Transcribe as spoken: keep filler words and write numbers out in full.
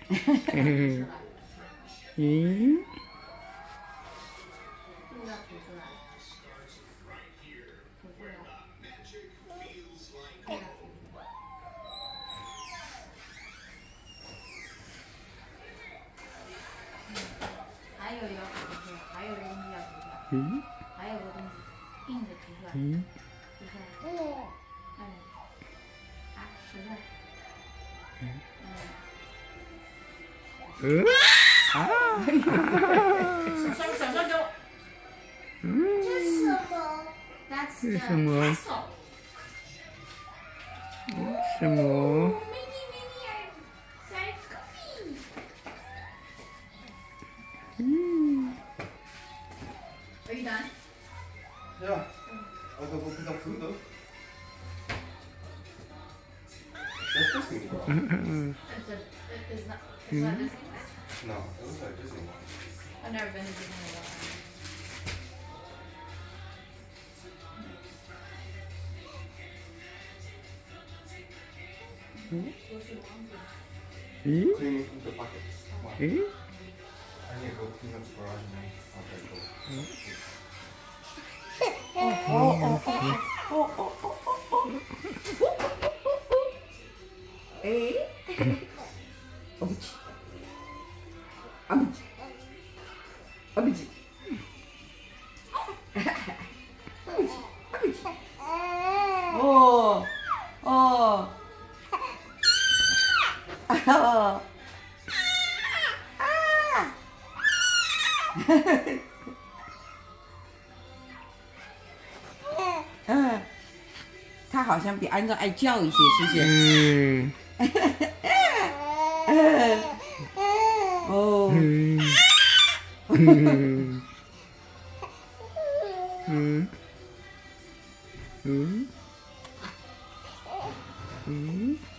咦？ 又要吐出来，吐出来，又要吐出来。还有要吐出来，还有个东西要吐出来。 嗯？ 还有个东西硬的吐出来。 嗯？ 吐出来。嗯。嗯。啊，吐出来。嗯。 嗯？啊！ 小双小双手。 嗯？ 这是什么？ 这是什么？什么？嗯。 Are you done? Yeah. I'll go pick up food though. That's Disney World. It's a, it's not, it's not Disney. No, it looks like Disney World. I've never been to Disney World. Hmm? Cleaning the buckets. Come on. Hmm? I need to go clean up the garage and then I'll try to go. Oh, oh, oh, oh, oh, oh, oh, oh. Eh? Abuji. Abuji. Abuji. Abuji. Abuji. Oh. Oh. Oh. Ah. 他好像比安总爱叫一些，是不是？嗯。哦。 嗯。嗯。嗯。嗯。嗯。